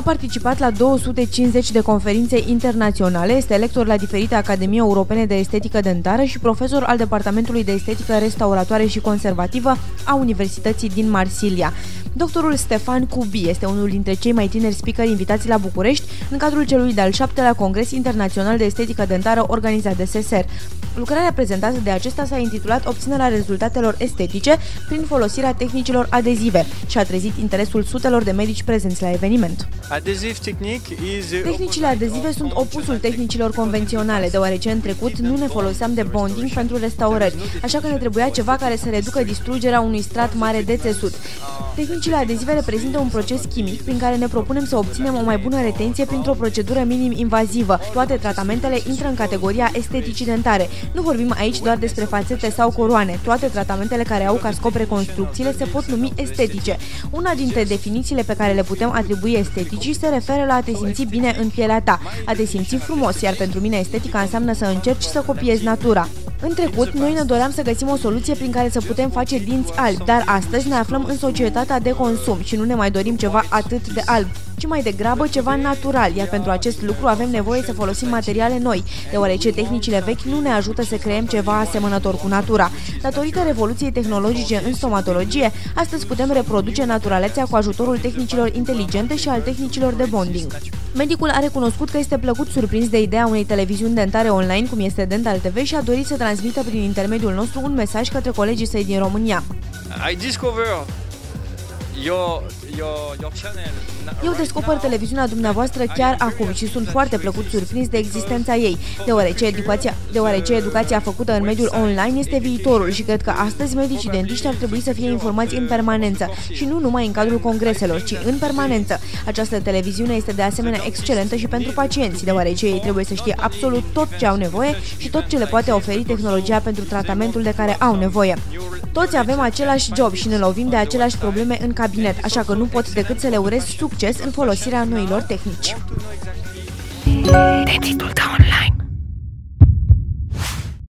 A participat la 250 de conferințe internaționale, este lector la diferite academii europene de estetică dentară și profesor al Departamentului de Estetică Restauratoare și Conservativă a Universității din Marsilia. Doctorul Stefan Cubi este unul dintre cei mai tineri speakeri invitați la București în cadrul celui de-al 7-lea Congres Internațional de Estetică Dentară organizat de SESER. Lucrarea prezentată de acesta s-a intitulat Obținerea rezultatelor estetice prin folosirea tehnicilor adezive și a trezit interesul sutelor de medici prezenți la eveniment. Tehnicile adezive sunt opusul tehnicilor convenționale, deoarece în trecut nu ne foloseam de bonding pentru restaurări, așa că ne trebuia ceva care să reducă distrugerea unui strat mare de țesut. Tehnicile adezive reprezintă un proces chimic prin care ne propunem să obținem o mai bună retenție printr-o procedură minim-invazivă. Toate tratamentele intră în categoria esteticii dentare. Nu vorbim aici doar despre fațete sau coroane. Toate tratamentele care au ca scop reconstrucțiile se pot numi estetice. Una dintre definițiile pe care le putem atribui esteticii se referă la a te simți bine în pielea ta, a te simți frumos, iar pentru mine estetica înseamnă să încerci să copiezi natura. În trecut, noi ne doream să găsim o soluție prin care să putem face dinți albi, dar astăzi ne aflăm în societatea de consum și nu ne mai dorim ceva atât de alb, ci mai degrabă ceva natural, iar pentru acest lucru avem nevoie să folosim materiale noi, deoarece tehnicile vechi nu ne ajută să creăm ceva asemănător cu natura. Datorită revoluției tehnologice în stomatologie, astăzi putem reproduce naturalețea cu ajutorul tehnicilor inteligente și al tehnicilor de bonding. Medicul a recunoscut că este plăcut surprins de ideea unei televiziuni dentare online, cum este Dental TV, și a dorit să transmită prin intermediul nostru un mesaj către colegii săi din România. Eu descoper televiziunea dumneavoastră chiar acum și sunt foarte plăcut surprins de existența ei, deoarece educația făcută în mediul online este viitorul și cred că astăzi medicii dentiști ar trebui să fie informați în permanență și nu numai în cadrul congreselor, ci în permanență. Această televiziune este de asemenea excelentă și pentru pacienți, deoarece ei trebuie să știe absolut tot ce au nevoie și tot ce le poate oferi tehnologia pentru tratamentul de care au nevoie. Toți avem același job și ne lovim de aceleași probleme în cabinet, așa că nu pot decât să le urez succes în folosirea noilor tehnici.